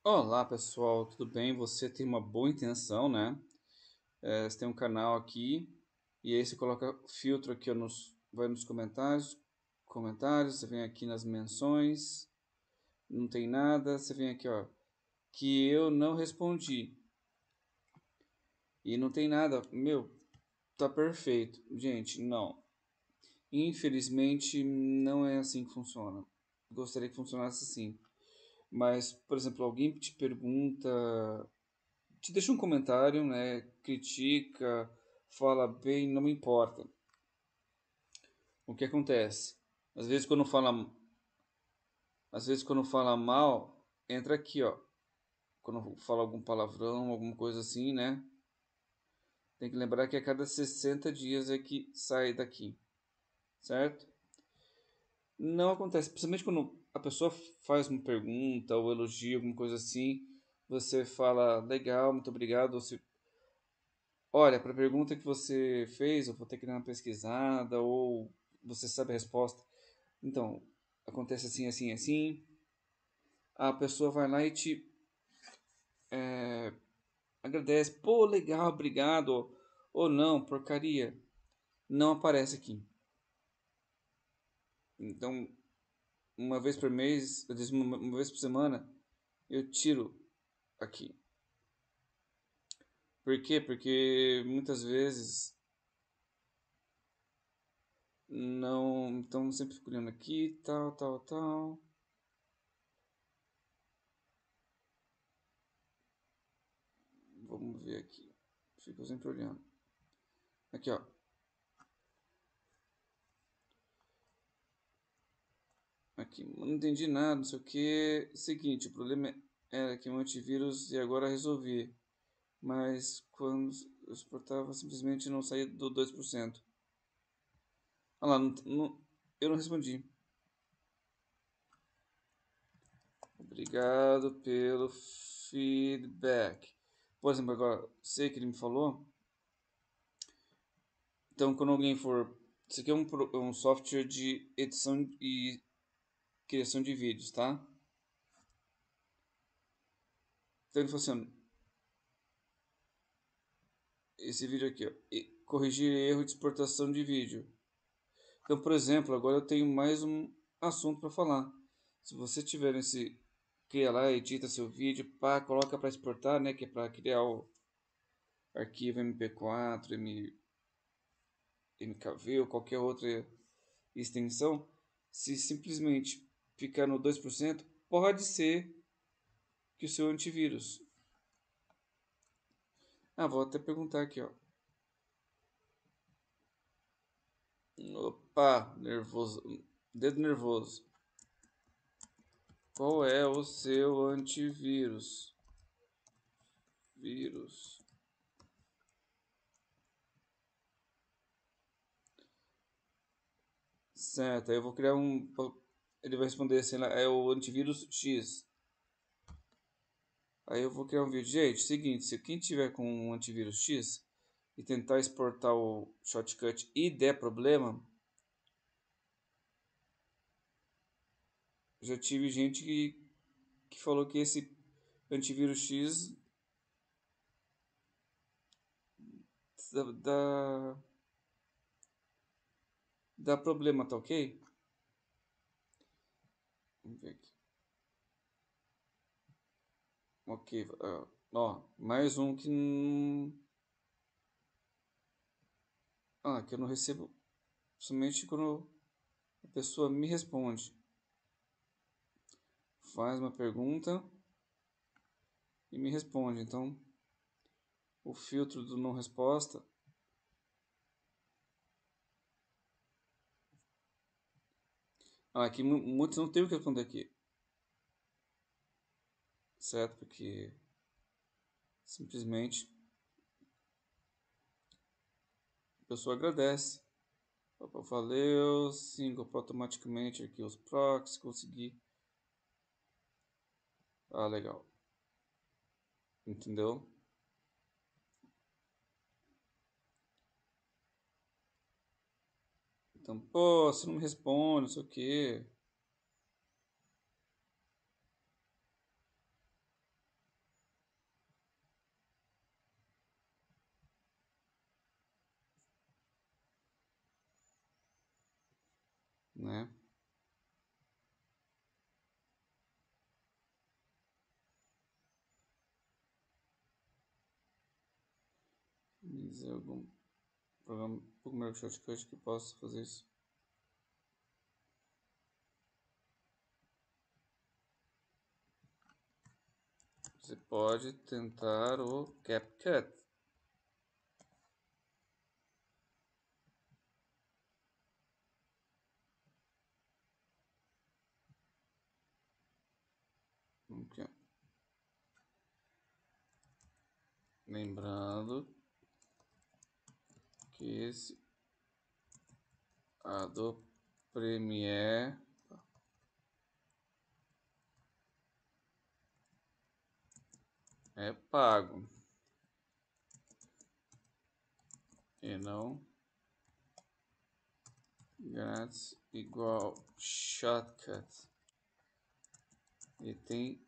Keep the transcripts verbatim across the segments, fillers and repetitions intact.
Olá pessoal, tudo bem? Você tem uma boa intenção, né? É, você tem um canal aqui e aí você coloca filtro aqui ó, nos, vai nos comentários, comentários, você vem aqui nas menções, não tem nada, você vem aqui ó, que eu não respondi e não tem nada, meu, tá perfeito. Gente, não, infelizmente não é assim que funciona. Gostaria que funcionasse assim, mas por exemplo, alguém te pergunta, te deixa um comentário, né? Critica, fala bem, não me importa. O que acontece? Às vezes quando fala, às vezes quando fala mal, entra aqui, ó. Quando fala algum palavrão, alguma coisa assim, né? Tem que lembrar que a cada sessenta dias é que sai daqui, certo? Não acontece, principalmente quando a pessoa faz uma pergunta ou elogia alguma coisa assim, você fala legal, muito obrigado, ou se olha, para a pergunta que você fez, eu vou ter que dar uma pesquisada, ou você sabe a resposta. Então, acontece assim, assim, assim. A pessoa vai lá e te é, agradece. Pô, legal, obrigado. Ou, ou não, porcaria. Não aparece aqui. Então, uma vez por mês, eu disse uma, uma vez por semana, eu tiro aqui. Por quê? Porque muitas vezes não. Então, sempre fico olhando aqui, tal, tal, tal. Vamos ver aqui. Fico sempre olhando. Aqui, ó. Aqui, não entendi nada, não sei o que. Seguinte, o problema era que meu antivírus e agora resolvi. Mas quando eu exportava, simplesmente não saía do dois por cento. Olha lá, não, não, eu não respondi. Obrigado pelo feedback. Por exemplo, agora, sei que ele me falou. Então, quando alguém for. Isso aqui é um, um software de edição e criação de vídeos, tá? Então ele falou assim, esse vídeo aqui, ó, corrigir erro de exportação de vídeo. Então, por exemplo, agora eu tenho mais um assunto para falar. Se você tiver esse, cria lá, edita seu vídeo, pá, coloca para exportar, né, que é para criar o arquivo M P quatro, M, MKV ou qualquer outra extensão, se simplesmente ficar no dois por cento, pode ser que o seu antivírus. Ah, vou até perguntar aqui, ó. Opa, nervoso, dedo nervoso. Qual é o seu antivírus? Vírus. Certo, aí eu vou criar um. Ele vai responder assim, lá, é o antivírus X. Aí eu vou criar um vídeo. Gente, seguinte, se quem tiver com um antivírus X e tentar exportar o shortcut e der problema, já tive gente que, que falou que esse antivírus X dá, dá, dá problema, tá ok? Vamos ver aqui. Ok, uh, ó, mais um que não. Ah, que eu não recebo somente quando a pessoa me responde. Faz uma pergunta e me responde. Então, o filtro do não resposta. Ah, aqui muitos não tem o que responder aqui, certo? Porque simplesmente a pessoa agradece. Opa, valeu, sim, comprou automaticamente aqui os proxies, consegui. Ah, legal. Entendeu? Então, pô, você não me responde, não sei o quê. né? Me dizer algum programa, um pouco melhor que Shotcut que possa fazer isso. Você pode tentar o CapCut. Aqui, ó. Lembrando que esse Adobe Premiere é pago e não grátis igual Shotcut. E tem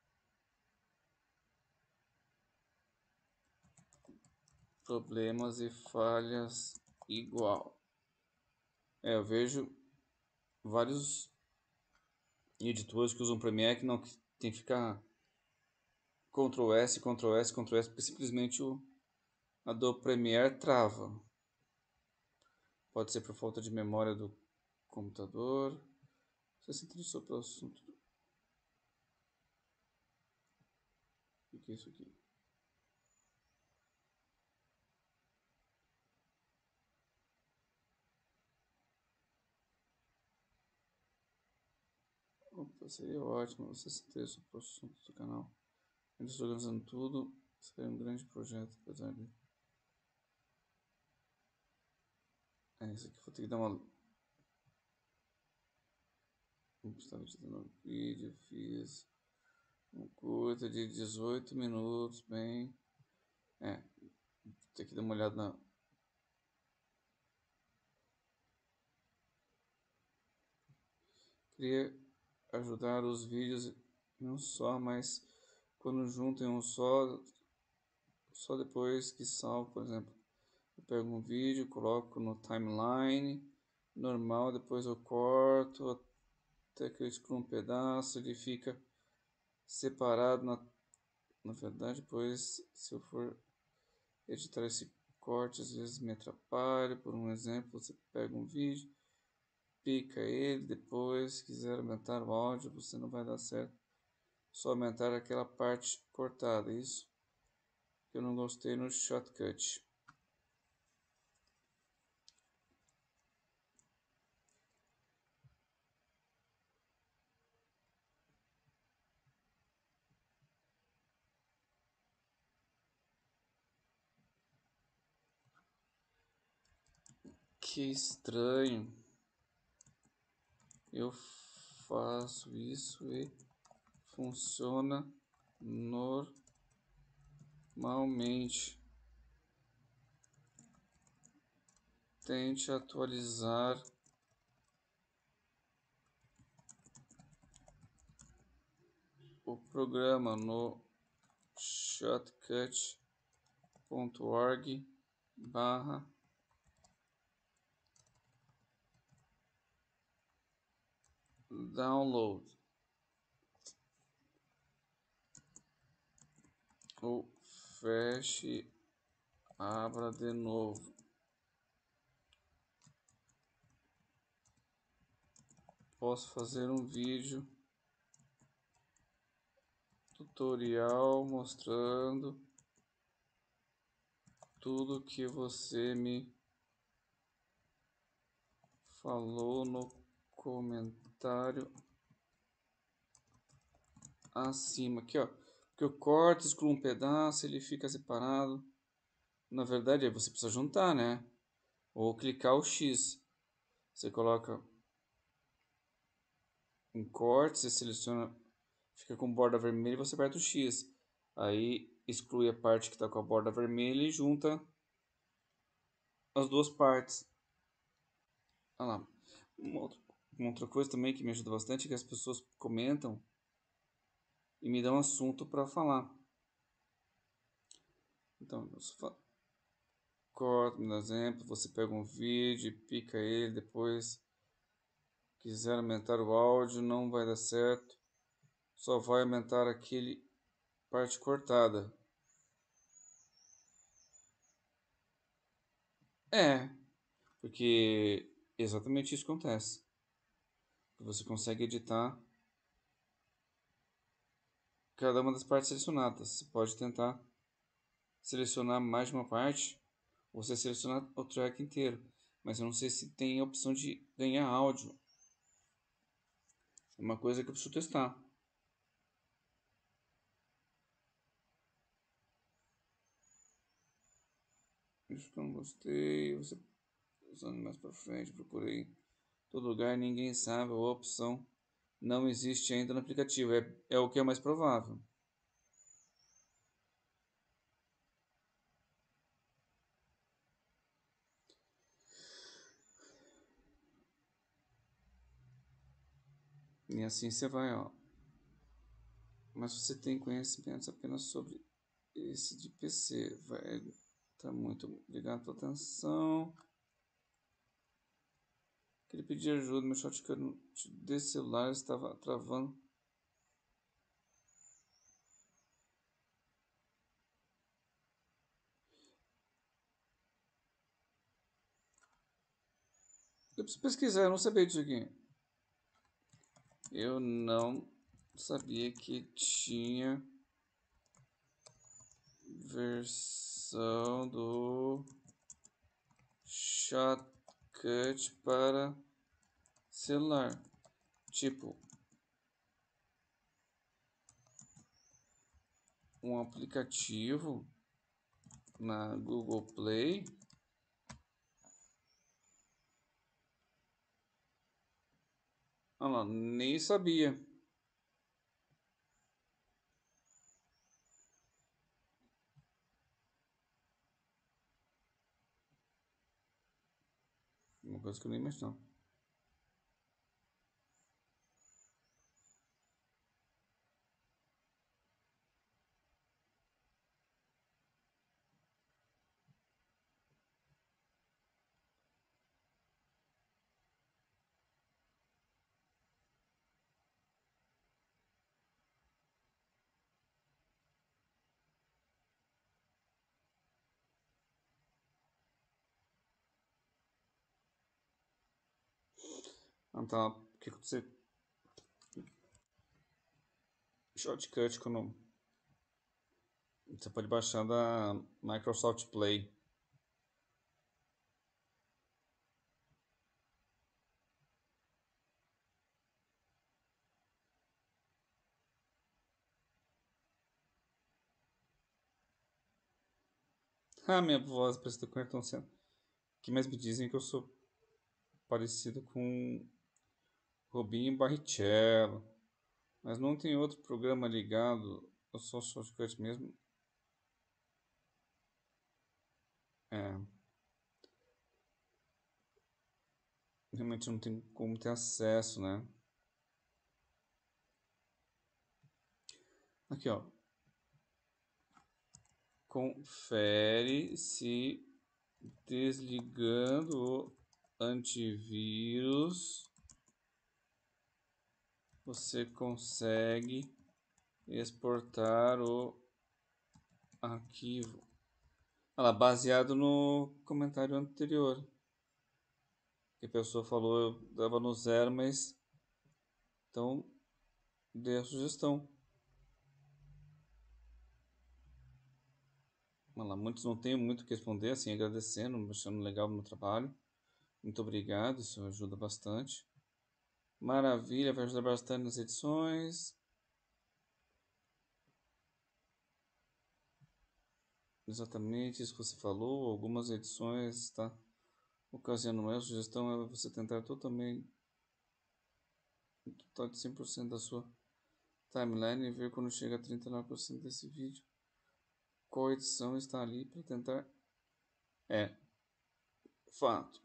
problemas e falhas igual. É, eu vejo vários editores que usam Premiere que não que tem que ficar Ctrl S, Ctrl S, Ctrl S, porque simplesmente o Adobe Premiere trava. Pode ser por falta de memória do computador. Você se interessou pelo assunto. O que é isso aqui? Opa, seria ótimo você se interessou pelo assunto do canal. Eu estou organizando tudo. Seria um grande projeto, apesar de... É, isso aqui vou ter que dar uma... Estava editando um vídeo, fiz um curta de dezoito minutos, bem... É, vou ter que dar uma olhada na... Queria ajudar os vídeos em um só, mas quando junto em um só, só depois que salvo, por exemplo, eu pego um vídeo, coloco no timeline normal, depois eu corto até que eu excluo um pedaço, ele fica separado na, na verdade, depois se eu for editar esse corte, às vezes me atrapalha. Por um exemplo, você pega um vídeo, pica ele, depois quiser aumentar o áudio, você não vai dar certo. Só aumentar aquela parte cortada, isso que eu não gostei no Shotcut. Que estranho. Eu faço isso e funciona normalmente. Tente atualizar o programa no shotcut ponto org barra download ou feche, abra de novo. Posso fazer um vídeo tutorial mostrando tudo que você me falou no comentário acima. Aqui, ó, que eu corto, excluo um pedaço, ele fica separado. Na verdade, aí você precisa juntar, né? Ou clicar o X. Você coloca em corte, você seleciona, fica com borda vermelha e você aperta o X. Aí exclui a parte que está com a borda vermelha e junta as duas partes. Olha lá. Uma outra, uma outra coisa também que me ajuda bastante é que as pessoas comentam e me dão assunto para falar. Então, eu fa... corto, por exemplo, você pega um vídeo, pica ele, depois quiser aumentar o áudio, não vai dar certo. Só vai aumentar aquele parte cortada. É, porque exatamente isso acontece. Você consegue editar cada uma das partes selecionadas. Você pode tentar selecionar mais de uma parte, ou você selecionar o track inteiro. Mas eu não sei se tem a opção de ganhar áudio. É uma coisa que eu preciso testar. Isso que eu não gostei. Você usando mais pra frente, procurei em todo lugar, ninguém sabe. A opção não existe ainda no aplicativo. É, é o que é mais provável. E assim você vai, ó. Mas você tem conhecimentos apenas sobre esse de P C. Vai, tá muito obrigado pela atenção. Queria pedir ajuda, meu shotgun de celular estava travando. Eu preciso pesquisar, eu não sabia disso aqui. Eu não sabia que tinha versão do Shotcut para celular. Tipo, um aplicativo na Google Play. Ah lá, nem sabia. Uma coisa que eu nem imaginava. Então, o que aconteceu? Shortcut quando você pode baixar da Microsoft Play. Ah, minha voz parecida com o Ayrton Senna. O que mais me dizem é que eu sou parecido com Rubinho Barrichello. Mas não tem outro programa ligado. Eu sou shortcut mesmo. É, realmente não tem como ter acesso, né? Aqui, ó. Confere se desligando o antivírus você consegue exportar o arquivo. Olha lá, baseado no comentário anterior. Que a pessoa falou, eu dava no zero, mas então dei a sugestão. Olha lá, muitos não têm muito o que responder, assim, agradecendo, achando legal o meu trabalho. Muito obrigado, isso ajuda bastante. Maravilha, vai ajudar bastante nas edições. Exatamente isso que você falou. Algumas edições está ocasionando a sugestão é você tentar totalmente, um total de cem por cento da sua timeline e ver quando chega a trinta e nove por cento desse vídeo qual edição está ali para tentar. É, fato,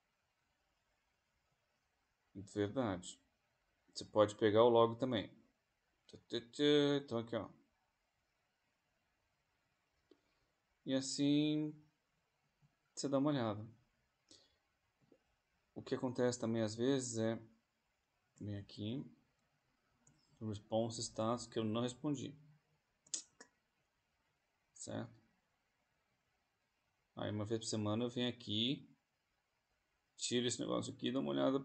verdade. Você pode pegar o log também. Então aqui, ó. E assim você dá uma olhada. O que acontece também às vezes é Vem aqui. Response status que eu não respondi. Certo? Aí uma vez por semana eu venho aqui, tiro esse negócio aqui e dou uma olhada.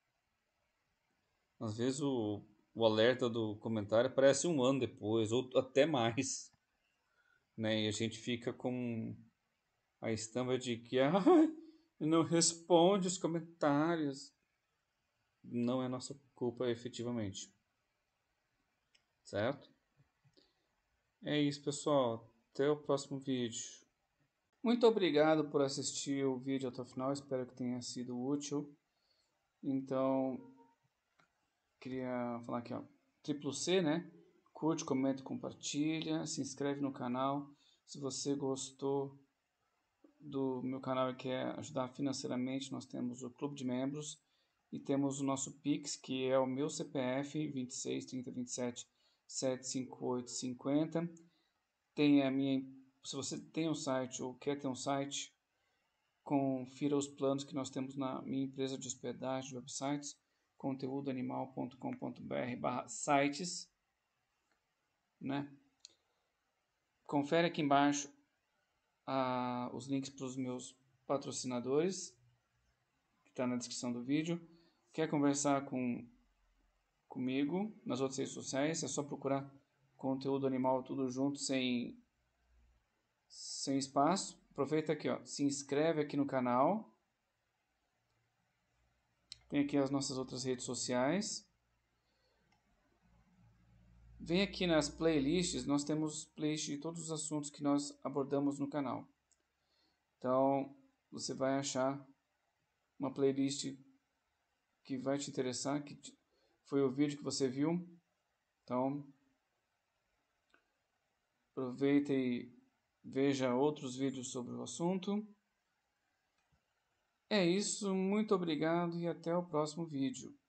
Às vezes o, o alerta do comentário aparece um ano depois, ou até mais. Né? E a gente fica com a estampa de que ah, não responde os comentários. Não é nossa culpa efetivamente. Certo? É isso, pessoal. Até o próximo vídeo. Muito obrigado por assistir o vídeo até o final. Espero que tenha sido útil. Então, queria falar aqui, ó. Triplo C, né? Curte, comenta, compartilha. Se inscreve no canal. Se você gostou do meu canal e quer ajudar financeiramente, nós temos o Clube de Membros e temos o nosso Pix, que é o meu C P F vinte e seis, trinta, vinte e sete, sete cinco oito cinquenta. Tem a minha, se você tem um site ou quer ter um site, confira os planos que nós temos na minha empresa de hospedagem de websites, conteúdo animal ponto com ponto br barra sites, né? Confere aqui embaixo ah, os links para os meus patrocinadores, que está na descrição do vídeo. Quer conversar com comigo nas outras redes sociais, é só procurar conteúdo animal tudo junto, sem, sem espaço. Aproveita aqui, ó, se inscreve aqui no canal. Tem aqui as nossas outras redes sociais. Vem aqui nas playlists, nós temos playlist de todos os assuntos que nós abordamos no canal. Então, você vai achar uma playlist que vai te interessar, que foi o vídeo que você viu. Então, aproveita e veja outros vídeos sobre o assunto. É isso, muito obrigado e até o próximo vídeo.